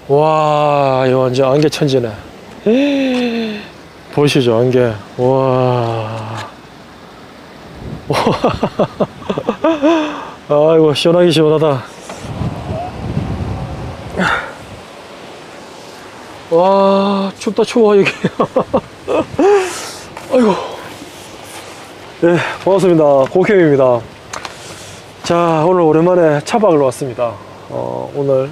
와, 이거 완전 안개 천지네. 보이시죠, 안개. 와. 아이고, 시원하기 시원하다. 와, 춥다 추워 여기. 아이고. 네, 반갑습니다. 고캠입니다. 자, 오늘 오랜만에 차박을 왔습니다. 오늘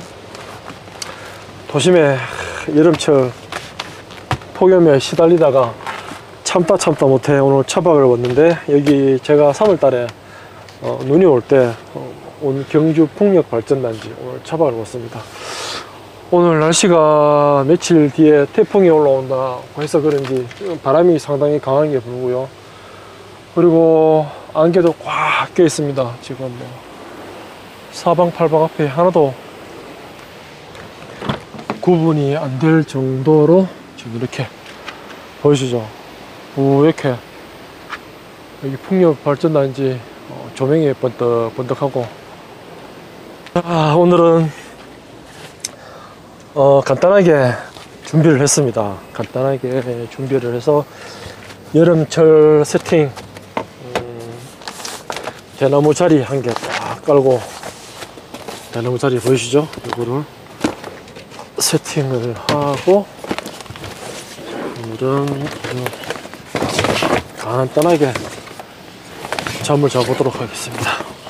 도심에 여름철 폭염에 시달리다가 참다 못해 오늘 차박을 왔는데, 여기 제가 3월달에 눈이 올 때 온 경주 풍력발전단지 오늘 차박을 왔습니다. 오늘 날씨가 며칠 뒤에 태풍이 올라온다고 해서 그런지 바람이 상당히 강하게 불고요. 그리고 안개도 꽉 껴 있습니다. 지금 뭐 사방팔방 앞에 하나도 구분이 안 될 정도로 지금 이렇게 보이시죠? 이렇게 여기 풍력발전단지 조명이 번뜩번뜩하고. 오늘은 간단하게 준비를 했습니다. 간단하게 준비를 해서 여름철 세팅, 대나무 자리 한 개 딱 깔고, 대나무 자리 보이시죠? 이거를 세팅을 하고, 오늘은 간단하게 잠을 자보도록 하겠습니다.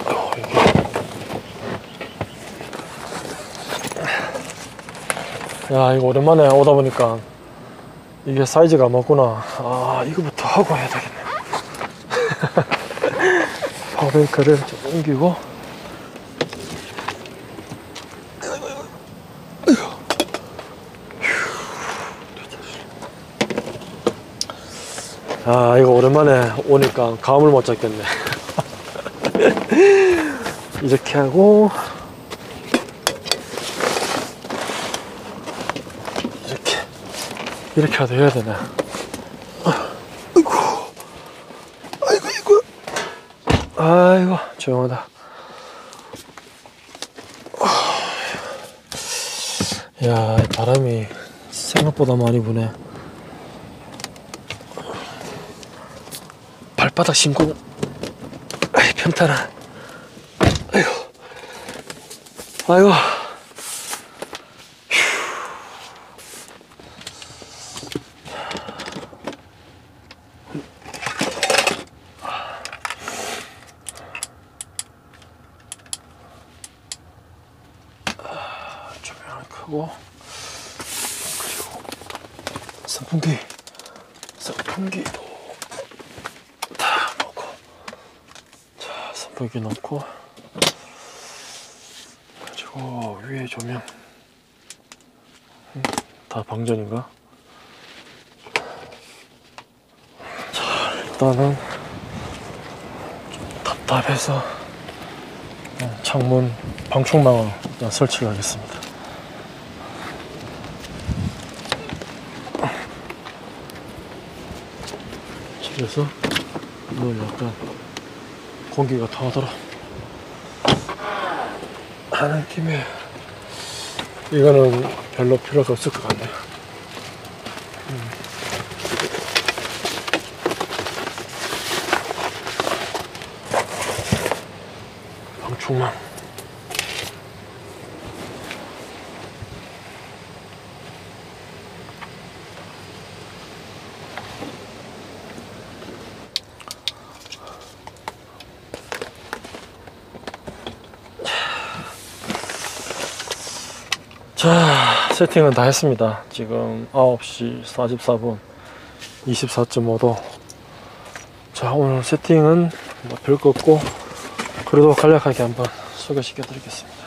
야, 이거 오랜만에 오다 보니까 이게 사이즈가 맞구나. 이거부터 하고 해야 되겠네. 파워뱅크를 좀 옮기고. 이거 오랜만에 오니까 감을 못 잡겠네. 이렇게 하고, 이렇게라도 해야 되네. 아이고, 조용하다. 야, 바람이 생각보다 많이 부네. 발바닥 신고, 평탄아. 아이고. 조명을 끄고, 그리고 선풍기도 다 넣고, 자, 선풍기 넣고, 그리고 위에 조명 다 방전인가? 자, 일단은 좀 답답해서 창문 방충망을 일단 설치를 하겠습니다. 그래서 이걸 약간 공기가 통하도록 하는 김에, 이거는 별로 필요가 없을 것 같네요. 방충망. 자, 세팅은 다 했습니다. 지금 9시 44분 24.5도. 자, 오늘 세팅은 뭐 별거 없고, 그래도 간략하게 한번 소개시켜 드리겠습니다.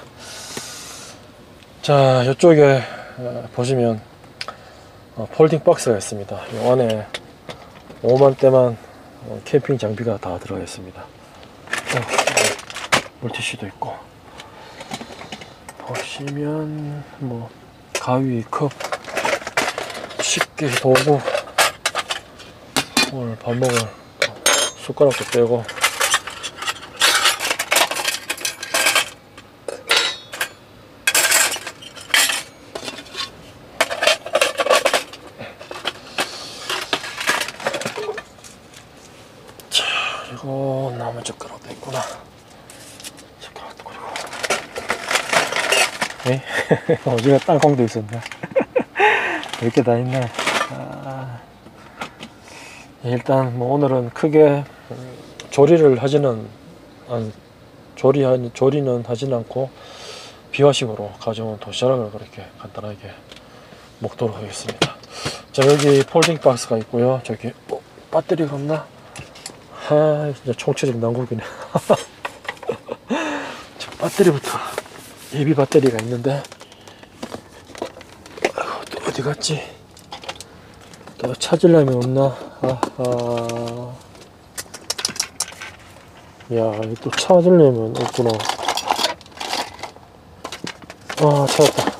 자, 이쪽에 보시면 폴딩 박스가 있습니다. 이 안에 5만대만 캠핑 장비가 다 들어가 있습니다. 물티슈도 있고, 보시면 뭐 가위, 컵, 식기, 도구, 오늘 밥 먹을 숟가락도 빼고, 그리고 나무 젓가락도 있구나. 젓가락도 그리고 에이? 어제가 땅콩도 있었네. 이렇게 다 있네. 일단 뭐 오늘은 크게 조리를 하지는 조리는 하진 않고 비화식으로 가져온 도시락을 그렇게 간단하게 먹도록 하겠습니다. 자, 여기 폴딩 박스가 있고요. 저기 배터리가 없나? 진짜 총체적 난국이네. 저 배터리부터 예비 배터리가 있는데 또 어디 갔지? 또 찾으려면 없나? 야, 이거 또 찾으려면 없구나. 찾았다.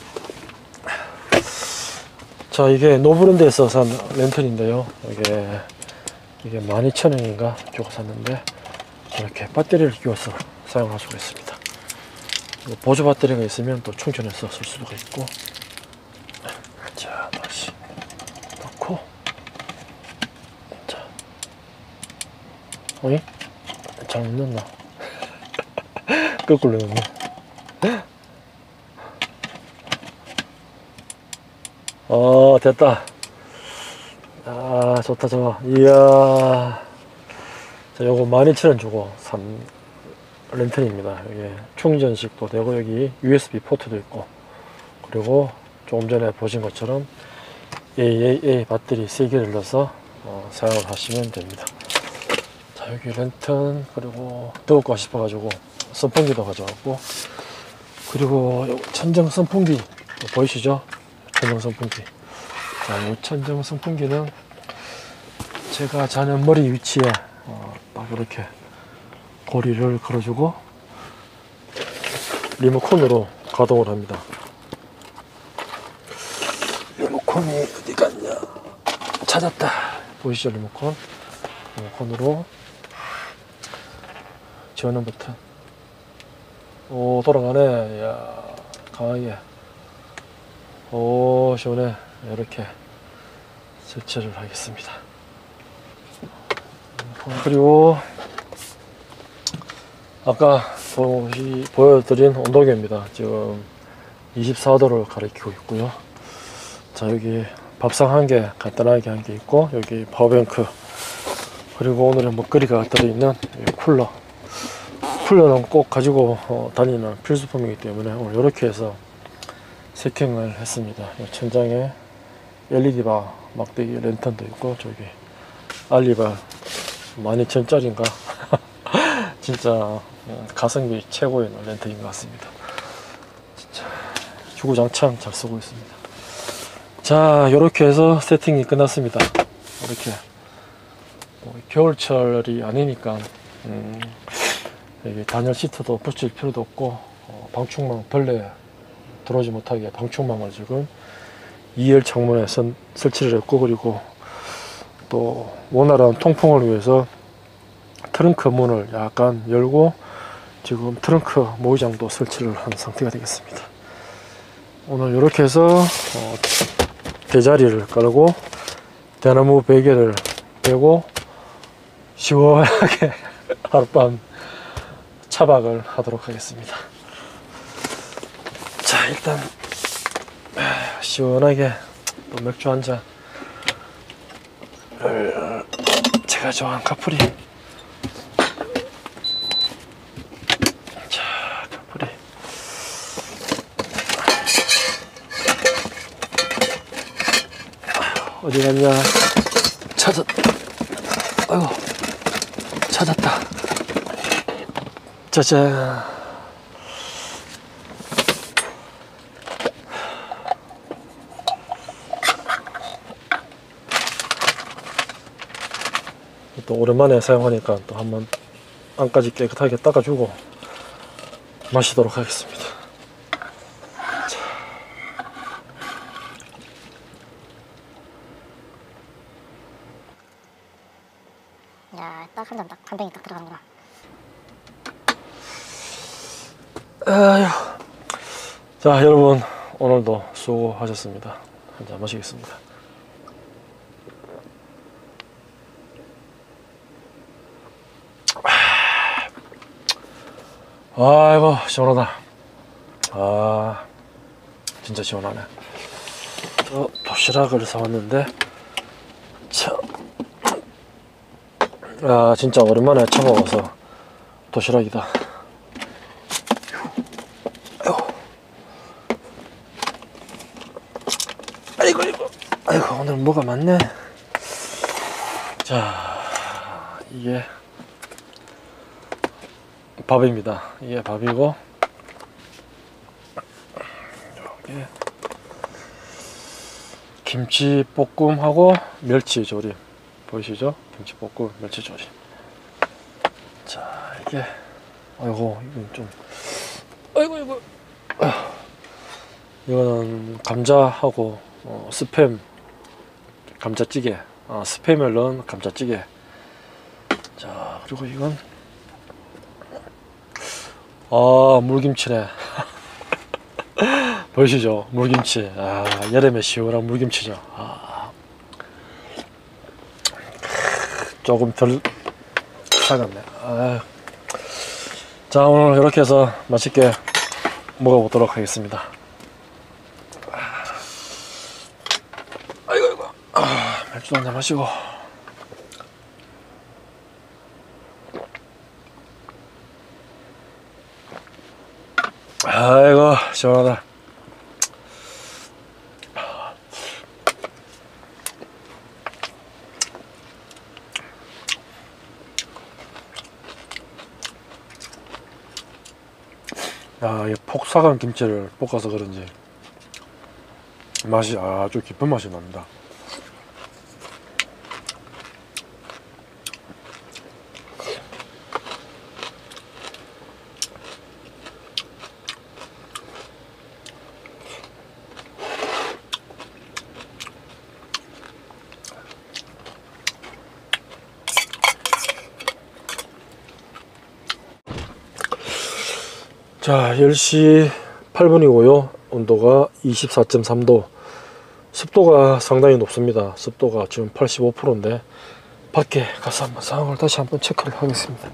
자, 이게 노브랜드에서 산 랜턴인데요. 이게 12,000원인가 주고 샀는데 이렇게 배터리를 끼워서 사용할 수가 있습니다. 보조 배터리가 있으면 또 충전해서 쓸 수가 있고. 자, 다시 넣고. 자, 어이? 잘못 넣었나? 거꾸로 넣었네. 됐다. 좋다, 좋아. 이야. 자, 요거 12,000원 주고 산 랜턴입니다. 여기 충전식도 되고, 여기 USB 포트도 있고, 그리고 조금 전에 보신 것처럼 AAA 배터리 3개를 넣어서 사용을 하시면 됩니다. 자, 여기 랜턴, 그리고 더울까 싶어가지고 선풍기도 가져왔고, 그리고 천정 선풍기 보이시죠? 천정 선풍기. 자, 이 천정 선풍기는 제가 자는 머리 위치에 딱 이렇게 고리를 걸어주고 리모컨으로 가동을 합니다. 리모컨이 어디 갔냐? 찾았다. 보이시죠? 리모컨으로 지원은 버튼. 오, 돌아가네. 이야, 강하게. 오, 시원해. 이렇게 설치를 하겠습니다. 그리고 아까 보여드린 온도계입니다. 지금 24도를 가리키고 있고요. 자, 여기 밥상 한 개 간단하게 한 개 있고, 여기 파워뱅크, 그리고 오늘의 먹거리가 들어있는 쿨러는 꼭 가지고 다니는 필수품이기 때문에 오늘 이렇게 해서 세팅을 했습니다. 천장에 LED바 막대기 랜턴도 있고, 저기 알리바 12,000원짜리인가 진짜 가성비 최고의 랜턴인 것 같습니다. 진짜 주구장창 잘 쓰고 있습니다. 자, 이렇게 해서 세팅이 끝났습니다. 이렇게 겨울철이 아니니까 여기 단열 시트도 붙일 필요도 없고, 방충망 벌레 들어오지 못하게 방충망을 지금 2열 창문에 설치를 했고, 그리고 또 원활한 통풍을 위해서 트렁크 문을 약간 열고 지금 트렁크 모의장도 설치를 한 상태가 되겠습니다. 오늘 이렇게 해서 대자리를 깔고 대나무 베개를 빼고 시원하게 하룻밤 차박을 하도록 하겠습니다. 자, 일단 시원하게 또 맥주 한 잔을 제가 좋아하는 카프리. 자, 카프리. 어디 갔냐? 아이고, 찾았다. 짜잔. 또 오랜만에 사용하니까 또 한번 안까지 깨끗하게 닦아주고 마시도록 하겠습니다. 야, 딱 한 잔 딱 한 병이 딱 들어가는구나. 아휴. 자, 여러분 오늘도 수고하셨습니다. 한 잔 마시겠습니다. 아이고 시원하다. 아 진짜 시원하네. 도시락을 사왔는데 아 진짜 오랜만에 차 먹어서 도시락이다. 아이고 아이고 오늘 뭐가 많네. 자 이게 밥입니다. 이게 밥이고 여기 김치볶음하고 멸치조림 보이시죠? 김치볶음 멸치조림. 자 이게 아이고 이건 좀 아이고 이거는 감자하고 스팸 감자찌개, 스팸을 넣은 감자찌개. 자 그리고 이건 물김치네. 보이시죠? 물김치. 여름에 시원한 물김치죠. 조금 덜 사갔네. 자 오늘 이렇게 해서 맛있게 먹어보도록 하겠습니다. 아이고 맥주도 한잔 마시고. 아이고 시원하다. 이 폭삭한 김치를 볶아서 그런지 맛이 아주 깊은 맛이 납니다. 자 10시 8분이고요 온도가 24.3도, 습도가 상당히 높습니다. 습도가 지금 85%인데 밖에 가서 한번 상황을 다시 한번 체크를 하겠습니다.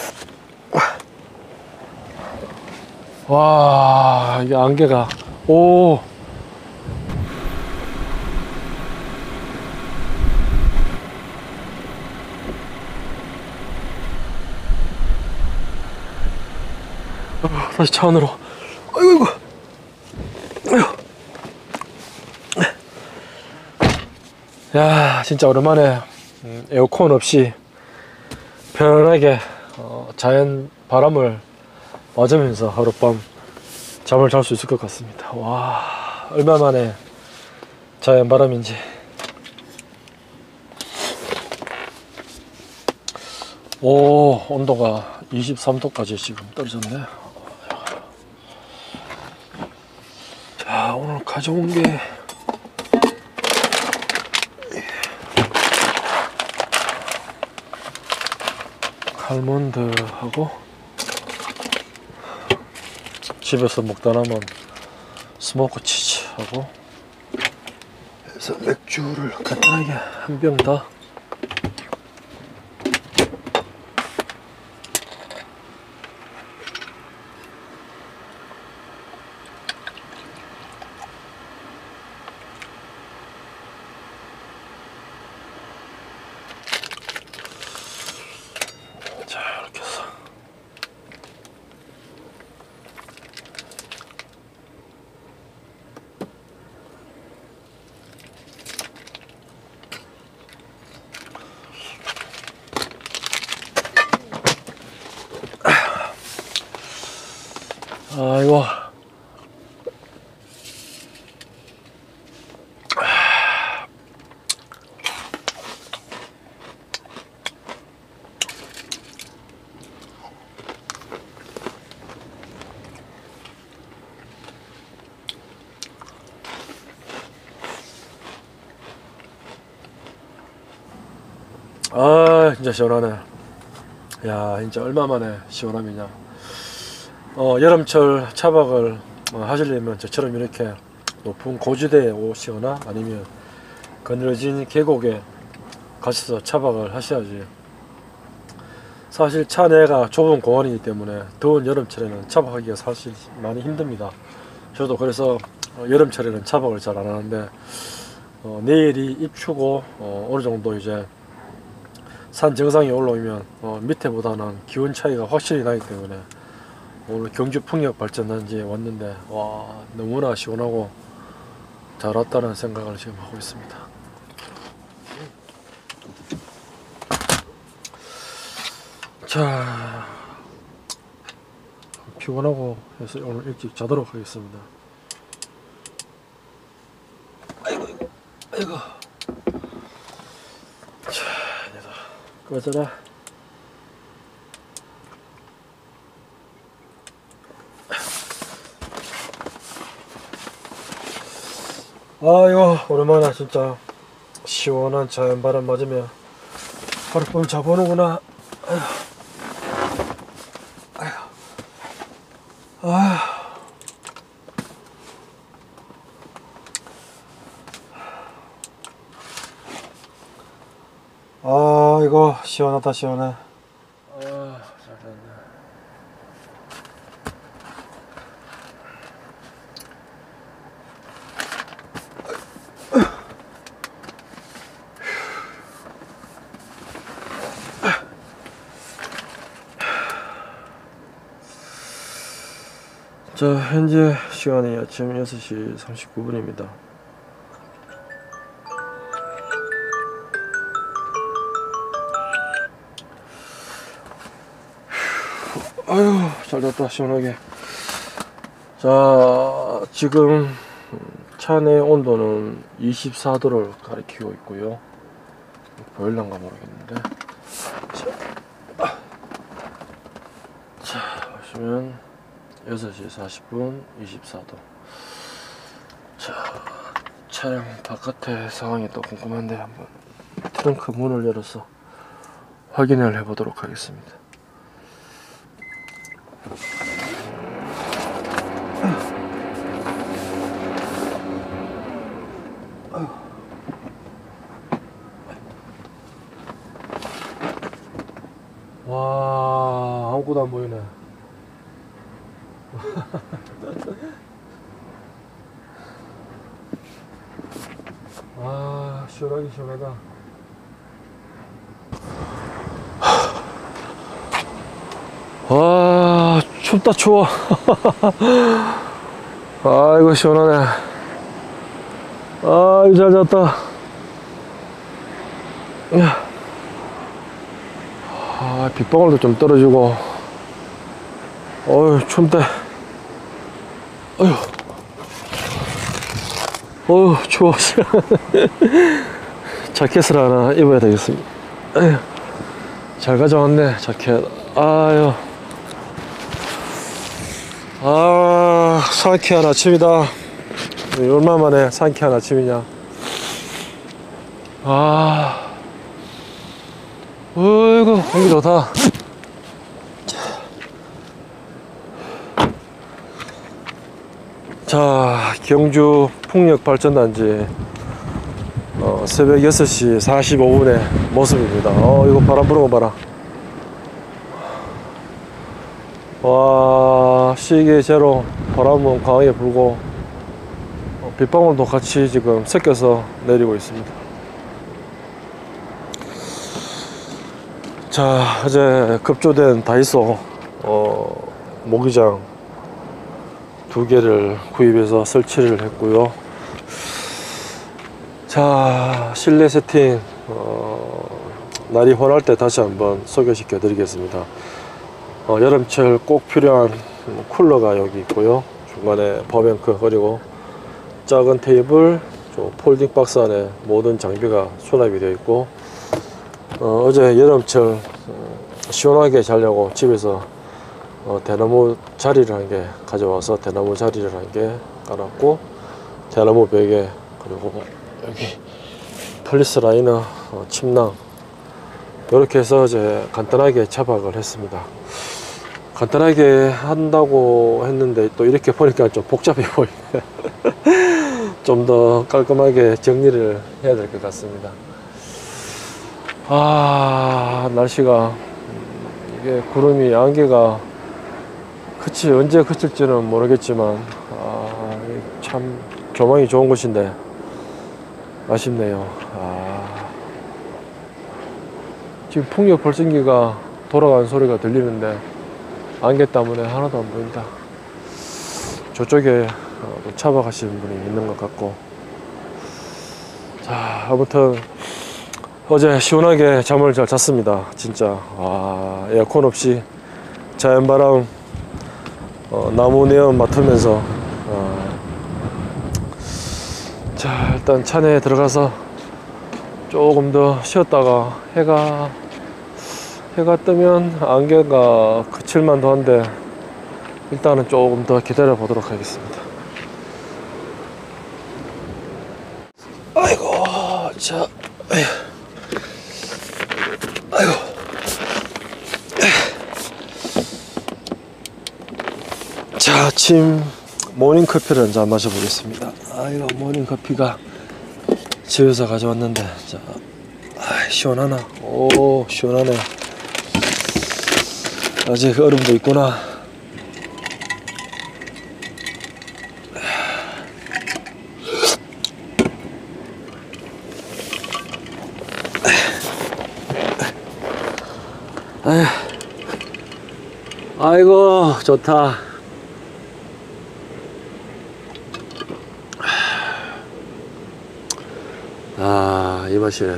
와 이게 안개가 오 다시 차 안으로. 아이고 야 진짜 오랜만에 에어컨 없이 편안하게 자연 바람을 맞으면서 하룻밤 잠을 잘 수 있을 것 같습니다. 와 얼마만에 자연 바람인지. 오 온도가 23도까지 지금 떨어졌네. 자 오늘 가져온 게 알몬드하고 집에서 먹다 남은 스모크 치즈하고 해서 맥주를 간단하게 한 병 더. 자 이렇게 해서 아이고 진짜 시원하네. 야 진짜 얼마만에 시원함이냐. 여름철 차박을 하시려면 저처럼 이렇게 높은 고지대에 오시거나 아니면 그늘진 계곡에 가셔서 차박을 하셔야지 사실 차 내가 좁은 공원이기 때문에 더운 여름철에는 차박하기가 사실 많이 힘듭니다. 저도 그래서 여름철에는 차박을 잘 안 하는데 내일이 입추고 어느 정도 이제 산 정상에 올라오면 밑에보다는 기온 차이가 확실히 나기 때문에 오늘 경주 풍력 발전단지에 왔는데 와 너무나 시원하고 잘 왔다는 생각을 지금 하고 있습니다. 자, 피곤하고 해서 오늘 일찍 자도록 하겠습니다. 아이고 아이고 아이고. 자, 이제 꺼져라. 아이고 오랜만에 진짜 시원한 자연바람 맞으며 하룻밤 자보는구나. 아휴. 아휴. 아 이거 시원하다 시원해. 아 잘됐네. 자, 현재 시간이 아침 6시 39분입니다. 아유, 잘 잤다, 시원하게. 자, 지금 차 내 온도는 24도를 가리키고 있고요. 보일란가 모르겠는데. 자, 보시면 6시 40분 24도. 자, 차량 바깥의 상황이 또 궁금한데 한번 트렁크 문을 열어서 확인을 해보도록 하겠습니다. 와, 아무것도 안 보이네. 아, 시원하긴 시원하다. 와, 춥다 추워. 아이고 시원하네. 아이고 잘 잤다. 아, 빗방울도 좀 떨어지고. 어휴 춥대. 어휴. 어휴 추워. 자켓을 하나 입어야 되겠습니다. 에휴, 잘 가져왔네 자켓. 아유. 아, 상쾌한 아침이다. 얼마 만에 상쾌한 아침이냐. 아, 어이구 공기 좋다. 자, 경주 풍력발전단지 새벽 6시 45분의 모습입니다. 이거 바람 부는 거 봐라. 와, 시계 제로. 바람은 강하게 불고 빗방울도 같이 지금 섞여서 내리고 있습니다. 자, 어제 급조된 다이소 모기장 2개를 구입해서 설치를 했고요. 자, 실내 세팅 날이 환할 때 다시 한번 소개시켜 드리겠습니다. 여름철 꼭 필요한 쿨러가 여기 있고요. 중간에 파워뱅크, 그리고 작은 테이블, 폴딩 박스 안에 모든 장비가 수납이 되어 있고, 어제 여름철 시원하게 자려고 집에서 대나무 자리를 한 개 가져와서 대나무 자리를 한 개 깔았고, 대나무 베개, 그리고 여기 폴리스 라이너, 침낭, 이렇게 해서 이제 간단하게 차박을 했습니다. 간단하게 한다고 했는데 또 이렇게 보니까 좀 복잡해 보이네. 좀 더 깔끔하게 정리를 해야 될 것 같습니다. 아, 날씨가 이게 구름이 안개가 언제 그칠지는 모르겠지만 참 조망이 좋은 곳인데 아쉽네요. 지금 풍력 발전기가 돌아가는 소리가 들리는데 안개 때문에 하나도 안 보인다. 저쪽에 차박 하시는 분이 있는 것 같고. 자, 아무튼 어제 시원하게 잠을 잘 잤습니다. 진짜 에어컨 없이 자연바람 나무 내음 맡으면서 자, 일단 차 내에 들어가서 조금 더 쉬었다가 해가 뜨면 안개가 그칠만도 한데 일단은 조금 더 기다려 보도록 하겠습니다. 아이고, 자, 아이고, 자, 아침 모닝커피를 한잔 마셔보겠습니다. 이거 모닝커피가 집에서 가져왔는데, 자, 시원하나? 오, 시원하네. 아직 얼음도 있구나. 아이고, 좋다. 이 맛이네.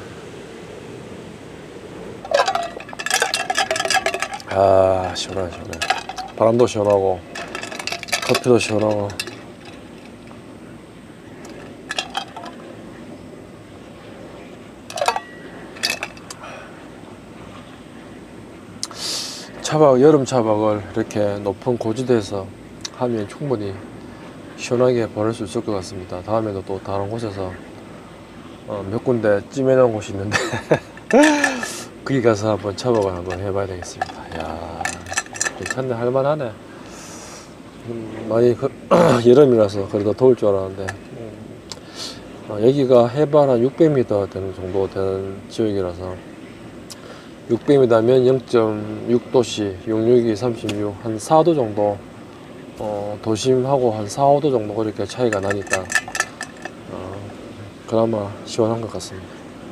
시원하네, 시원해. 바람도 시원하고, 커피도 시원하고. 여름 차박을 이렇게 높은 고지대에서 하면 충분히 시원하게 보낼 수 있을 것 같습니다. 다음에도 또 다른 곳에서 몇 군데 찜해놓은 곳이 있는데 거기 가서 한번 차박을 한번 해봐야 되겠습니다. 이야, 괜찮네. 할만하네. 많이 여름이라서 그래도 더울 줄 알았는데 여기가 해발 한 600m 되는 정도 되는 지역이라서 600m면 0.6도씨 662 36 한 4도 정도 도심하고 한 4, 5도 정도 그렇게 차이가 나니까 그나마 시원한 것 같습니다.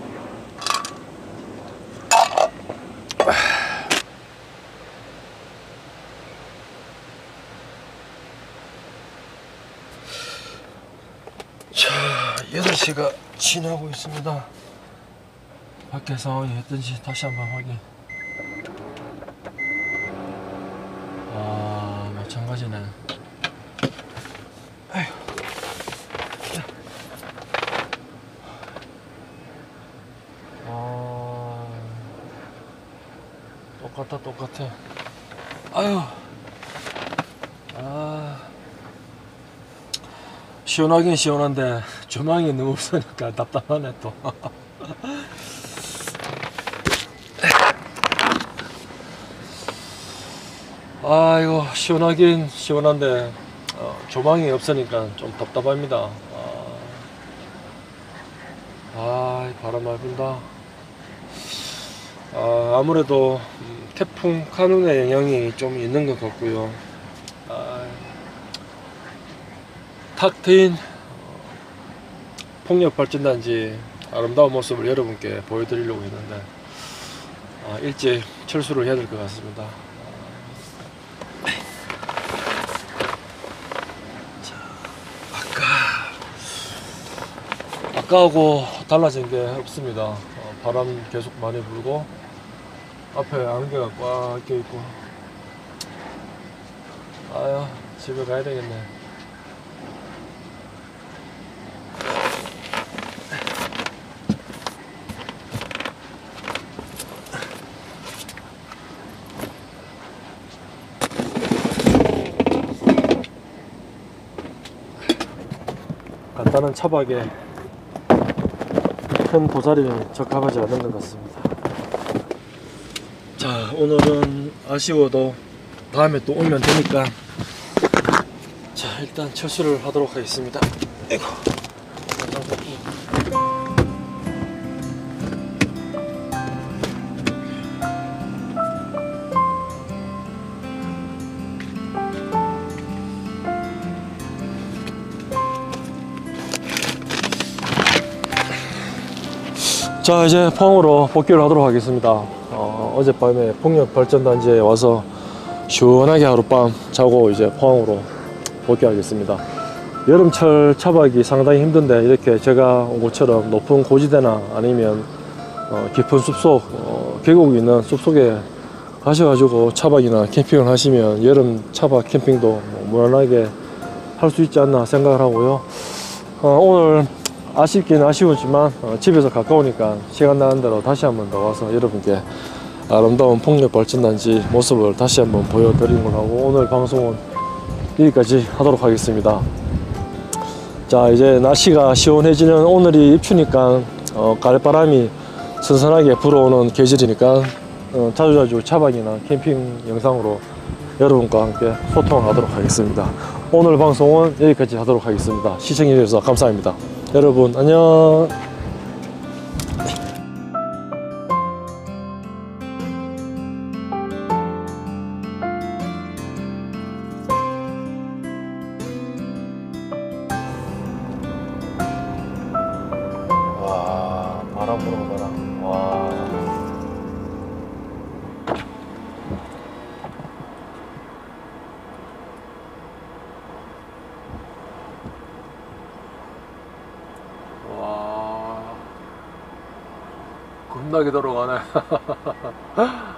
자, 8시가 지나고 있습니다. 밖에 상황이 어떤지 다시 한번 확인. 마찬가지네. 아휴. 똑같아. 아유. 시원하긴 시원한데 조망이 너무 없으니까 답답하네 또. 이거 시원하긴 시원한데 조망이 없으니까 좀 답답합니다. 바람 많이 분다. 아무래도 태풍 카눈의 영향이 좀 있는 것 같고요. 탁 트인 풍력발전단지 아름다운 모습을 여러분께 보여드리려고 했는데 일찍 철수를 해야 될 것 같습니다. 아까하고 달라진 게 없습니다. 바람 계속 많이 불고 앞에 안개가 꽉 껴있고. 집에 가야 되겠네. 간단한 차박에 큰 도자리는 적합하지 않은 것 같습니다. 자, 오늘은 아쉬워도 다음에 또 오면 되니까 자, 일단 철수를 하도록 하겠습니다. 아이고. 자, 이제 포항으로 복귀를 하도록 하겠습니다. 어젯밤에 풍력발전단지에 와서 시원하게 하룻밤 자고 이제 포항으로 복귀하겠습니다. 여름철 차박이 상당히 힘든데 이렇게 제가 온 곳처럼 높은 고지대나 아니면 깊은 숲속, 계곡이 있는 숲속에 가셔가지고 차박이나 캠핑을 하시면 여름 차박 캠핑도 무난하게 할 수 있지 않나 생각을 하고요. 오늘 아쉽긴 아쉬우지만 집에서 가까우니까 시간 나는 대로 다시 한번 더 와서 여러분께 아름다운 풍력발전단지 모습을 다시 한번 보여드리는 걸 하고 오늘 방송은 여기까지 하도록 하겠습니다. 자, 이제 날씨가 시원해지는 오늘이 입추니까 가을바람이 선선하게 불어오는 계절이니까 자주자주 차박이나 캠핑 영상으로 여러분과 함께 소통을 하도록 하겠습니다. 오늘 방송은 여기까지 하도록 하겠습니다. 시청해 주셔서 감사합니다. 여러분 안녕. 와, 바람 불어봐 바람. 와. 와, 겁나게 들어가네.